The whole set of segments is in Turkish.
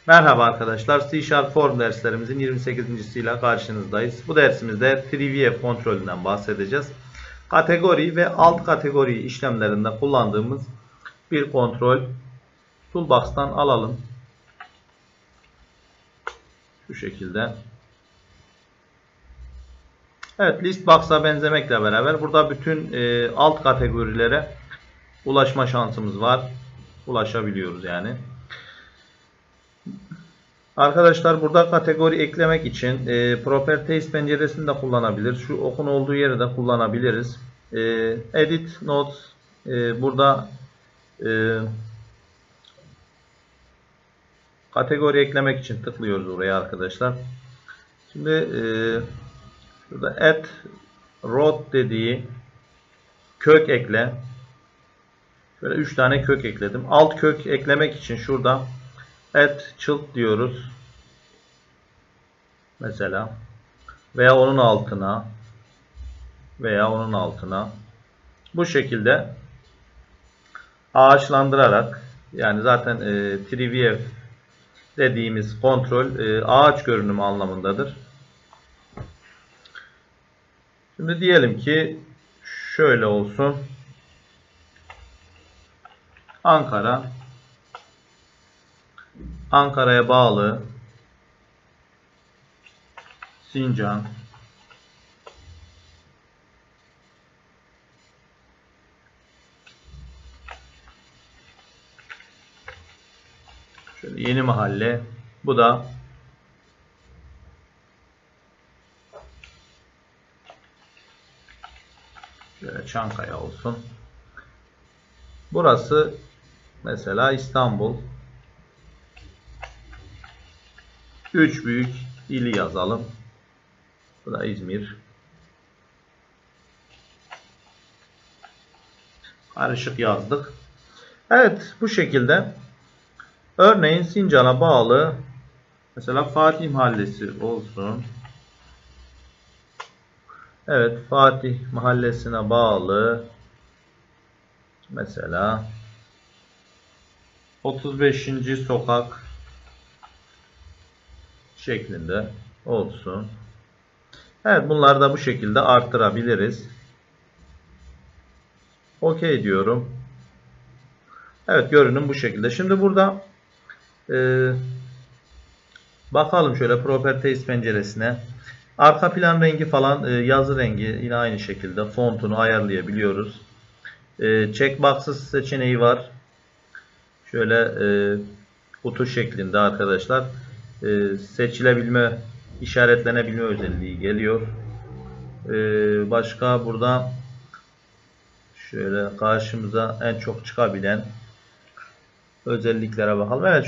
Merhaba arkadaşlar, C# Form derslerimizin 28.siyle karşınızdayız. Bu dersimizde 3VF kontrolünden bahsedeceğiz. Kategori ve alt kategori işlemlerinde kullandığımız bir kontrol. Toolbox'tan alalım. Şu şekilde. Evet, Listbox'a benzemekle beraber burada bütün alt kategorilere ulaşma şansımız var. Ulaşabiliyoruz yani. Arkadaşlar burada kategori eklemek için Properties penceresini de kullanabilir. Şu okun olduğu yeri de kullanabiliriz. Edit Notes burada kategori eklemek için tıklıyoruz oraya arkadaşlar. Şimdi şurada add root dediği kök ekle. Şöyle 3 tane kök ekledim. Alt kök eklemek için şurada add child diyoruz. Mesela veya onun altına bu şekilde ağaçlandırarak, yani zaten 3VF dediğimiz kontrol ağaç görünümü anlamındadır. Şimdi diyelim ki şöyle olsun. Ankara'ya bağlı Sincan şöyle yeni mahalle, bu da şöyle Çankaya olsun. Burası mesela İstanbul. 3 büyük ili yazalım. Bu da İzmir. Karışık yazdık. Evet, bu şekilde. Örneğin Sincan'a bağlı mesela Fatih Mahallesi olsun. Evet, Fatih Mahallesi'ne bağlı mesela 35. sokak şeklinde olsun. Evet, bunları da bu şekilde arttırabiliriz. OK diyorum. Evet, görünüm bu şekilde. Şimdi burada bakalım şöyle Properties penceresine. Arka plan rengi falan, yazı rengi yine aynı şekilde fontunu ayarlayabiliyoruz. Checkbox'ı seçeneği var. Şöyle kutu şeklinde arkadaşlar. Seçilebilme, işaretlenebilme özelliği geliyor. Başka burada şöyle karşımıza en çok çıkabilen özelliklere bakalım. Evet,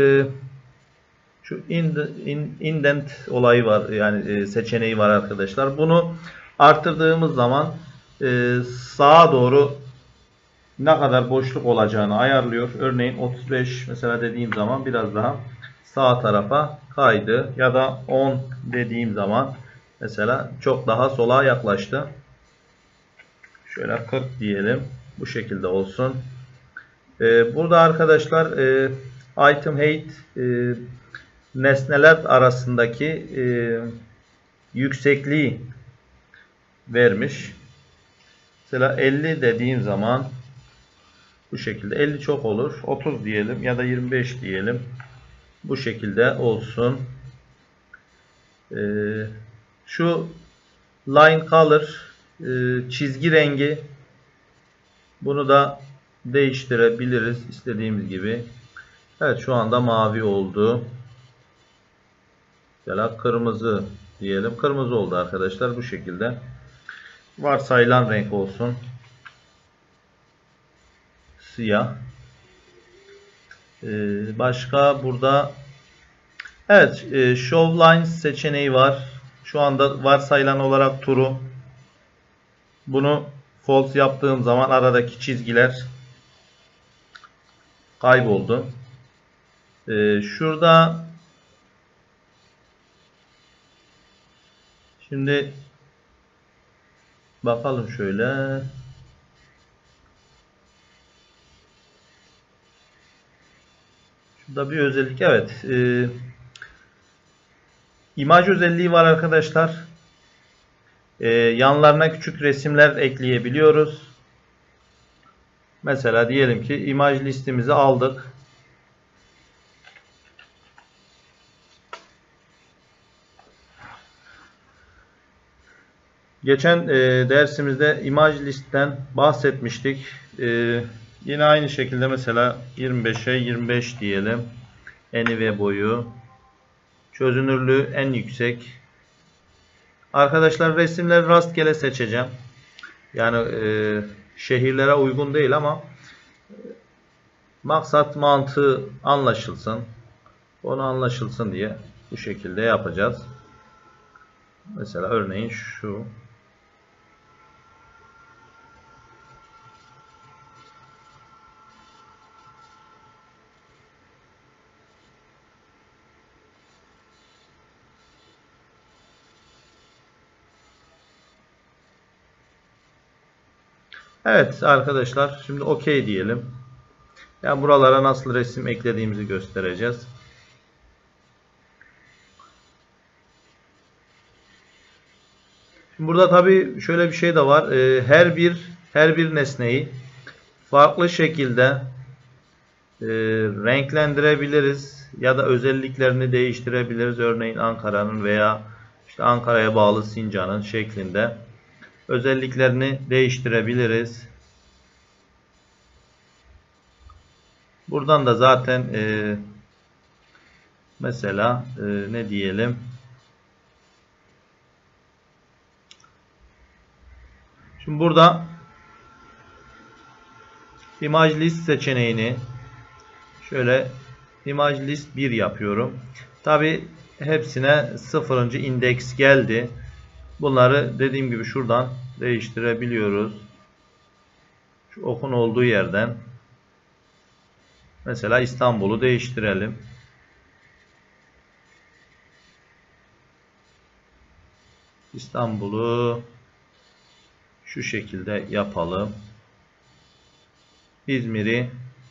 şu indent olayı var, yani seçeneği var arkadaşlar. Bunu arttırdığımız zaman sağa doğru ne kadar boşluk olacağını ayarlıyor. Örneğin 35 mesela dediğim zaman biraz daha sağ tarafa kaydı, ya da 10 dediğim zaman mesela çok daha sola yaklaştı. Şöyle 40 diyelim. Bu şekilde olsun. Burada arkadaşlar item height nesneler arasındaki yüksekliği vermiş. Mesela 50 dediğim zaman bu şekilde, 50 çok olur. 30 diyelim ya da 25 diyelim. Bu şekilde olsun. Şu line color çizgi rengi, bunu da değiştirebiliriz istediğimiz gibi. Evet, şu anda mavi oldu. Mesela kırmızı diyelim. Kırmızı oldu arkadaşlar, bu şekilde. Varsayılan renk olsun. Siyah. Başka burada evet, show lines seçeneği var. Şu anda varsayılan olarak true. Bunu false yaptığım zaman aradaki çizgiler kayboldu. Şurada şimdi bakalım şöyle. Şurada bir özellik, evet. İmaj özelliği var arkadaşlar. Yanlarına küçük resimler ekleyebiliyoruz. Mesela diyelim ki imaj listemizi aldık. Geçen dersimizde imaj listten bahsetmiştik. Yine aynı şekilde mesela 25'e 25 diyelim. Eni ve boyu. Çözünürlüğü en yüksek. Arkadaşlar resimleri rastgele seçeceğim. Yani şehirlere uygun değil ama maksat mantığı anlaşılsın. Onu anlaşılsın diye bu şekilde yapacağız. Mesela örneğin şu. Evet arkadaşlar, şimdi OK diyelim. Yani buralara nasıl resim eklediğimizi göstereceğiz. Şimdi burada tabii şöyle bir şey de var. Her bir nesneyi farklı şekilde renklendirebiliriz ya da özelliklerini değiştirebiliriz. Örneğin Ankara'nın veya işte Ankara'ya bağlı Sincan'ın şeklinde özelliklerini değiştirebiliriz. Buradan da zaten mesela ne diyelim? Şimdi burada imaj list seçeneğini şöyle imaj list 1 yapıyorum. Tabi hepsine 0. indeks geldi. Bunları dediğim gibi şuradan değiştirebiliyoruz. Şu okun olduğu yerden. Mesela İstanbul'u değiştirelim. İstanbul'u şu şekilde yapalım. İzmir'i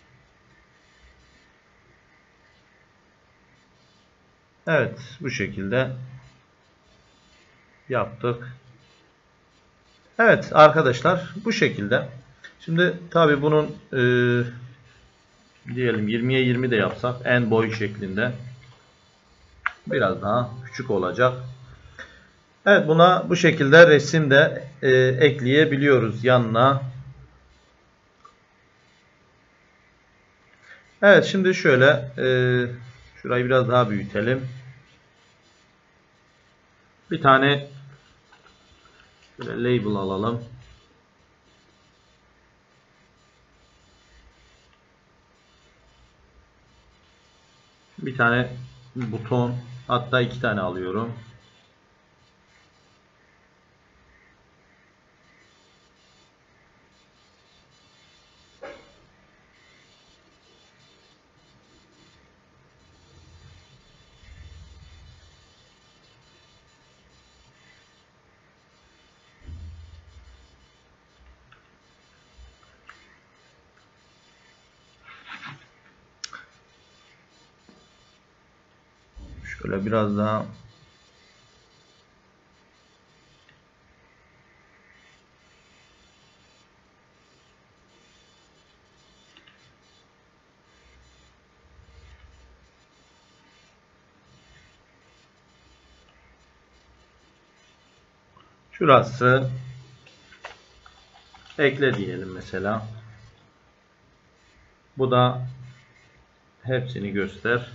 evet bu şekilde yaptık. Evet arkadaşlar, bu şekilde. Şimdi tabi bunun diyelim 20'ye 20 de yapsak en boy şeklinde biraz daha küçük olacak. Evet, buna bu şekilde resim de ekleyebiliyoruz yanına. Evet, şimdi şöyle şurayı biraz daha büyütelim. Bir tane böyle label alalım. Bir tane buton, hatta 2 tane alıyorum. Şöyle biraz daha şurası ekle diyelim mesela. Bu da hepsini göster.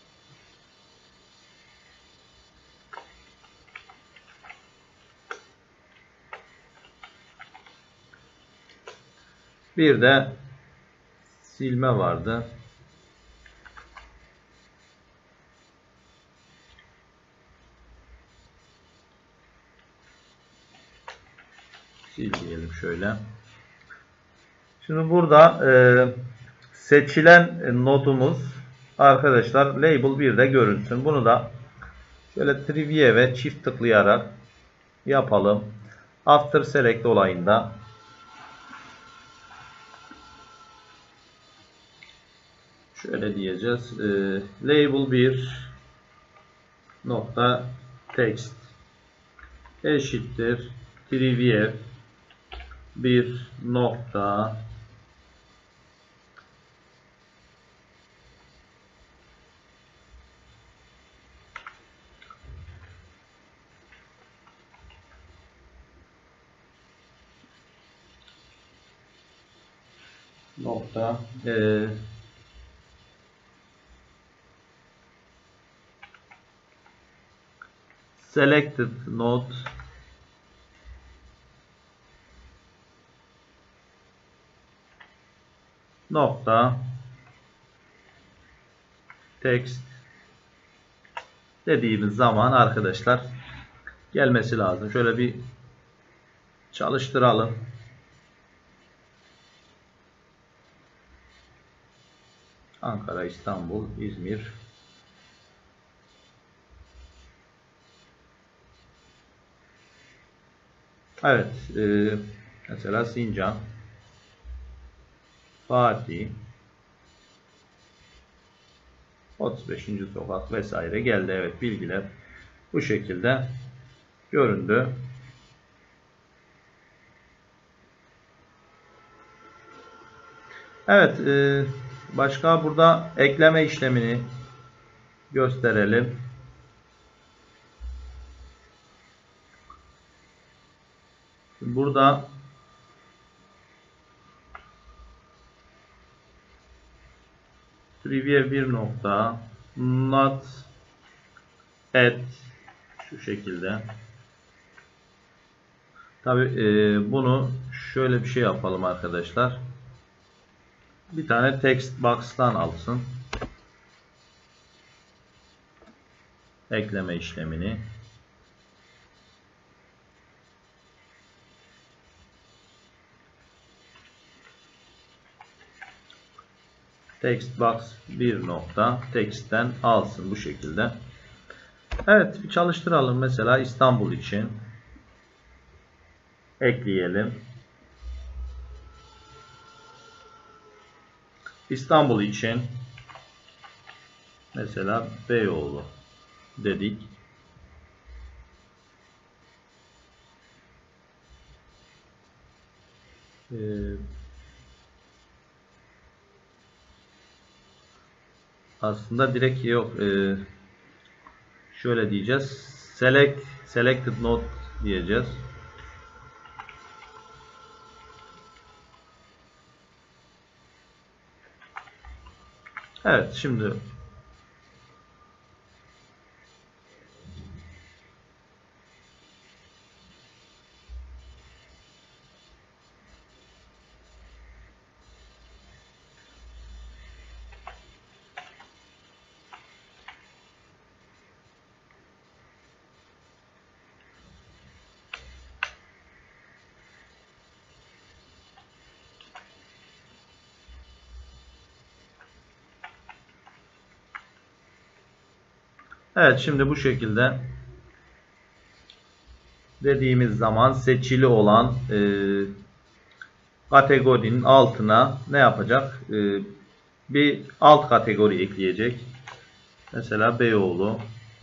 Bir de silme vardı. Sil diyelim şöyle. Şimdi burada seçilen nodumuz arkadaşlar label 1'de görünsün. Bunu da şöyle trivia ve çift tıklayarak yapalım. After select olayında şöyle diyeceğiz. Label 1 nokta text eşittir trivf 1 nokta selected node nokta text dediğimiz zaman arkadaşlar gelmesi lazım. Şöyle bir çalıştıralım. Ankara, İstanbul, İzmir. Evet. Mesela Sincan, Fatih, 35. sokak vesaire geldi. Evet, bilgiler bu şekilde göründü. Evet. Başka burada ekleme işlemini gösterelim. Burada trivia bir nokta not add şu şekilde. Tabi bunu şöyle bir şey yapalım arkadaşlar. Bir tane text box'tan alsın. Ekleme işlemini. Text box bir nokta text'ten alsın bu şekilde. Evet, bir çalıştıralım. Mesela İstanbul için ekleyelim. İstanbul için mesela Beyoğlu dedik. Aslında direkt yok. Şöyle diyeceğiz. Selected node diyeceğiz. Evet, şimdi evet, şimdi bu şekilde dediğimiz zaman seçili olan kategorinin altına ne yapacak? Bir alt kategori ekleyecek. Mesela Beyoğlu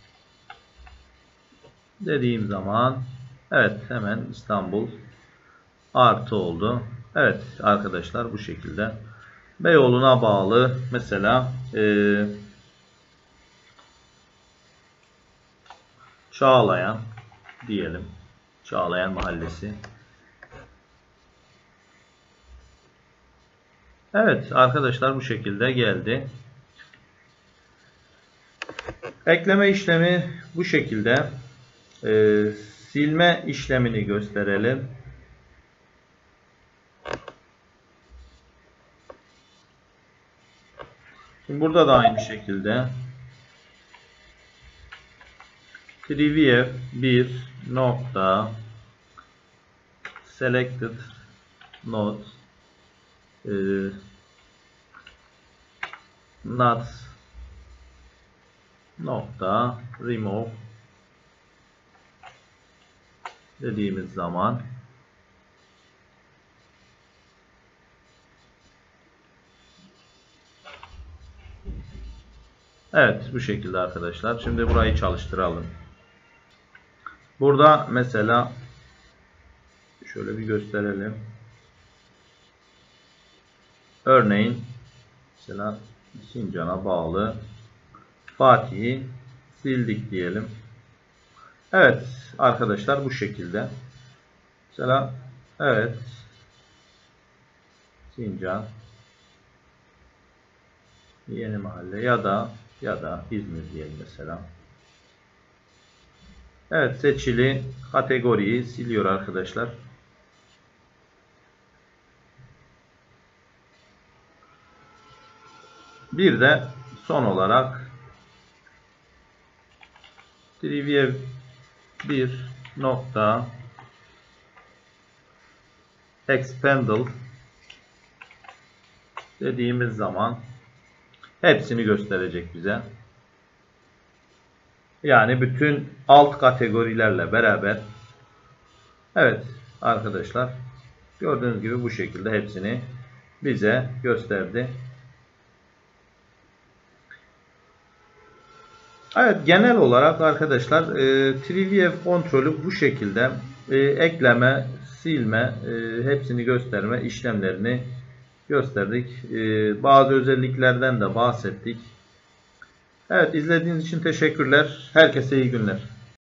dediğim zaman evet, hemen İstanbul artı oldu. Evet arkadaşlar, bu şekilde Beyoğlu'na bağlı mesela Çağlayan diyelim. Çağlayan Mahallesi. Evet arkadaşlar, bu şekilde geldi. Ekleme işlemi bu şekilde. Silme işlemini gösterelim. Şimdi burada da aynı şekilde trivf bir nokta selected node not nokta remove dediğimiz zaman Evet, bu şekilde arkadaşlar. Şimdi burayı çalıştıralım. Burada mesela şöyle bir gösterelim. Örneğin mesela Sincan'a bağlı Fatih'i sildik diyelim. Evet arkadaşlar, bu şekilde. Mesela evet Sincan Yeni Mahalle ya da İzmir diyelim mesela. Evet, seçili kategoriyi siliyor arkadaşlar. Bir de son olarak Triviev 1 nokta expandle dediğimiz zaman hepsini gösterecek bize. Yani bütün alt kategorilerle beraber. Evet arkadaşlar, gördüğünüz gibi bu şekilde hepsini bize gösterdi. Evet, genel olarak arkadaşlar Triviev kontrolü bu şekilde ekleme, silme, hepsini gösterme işlemlerini gösterdik. Bazı özelliklerden de bahsettik. Evet, izlediğiniz için teşekkürler. Herkese iyi günler.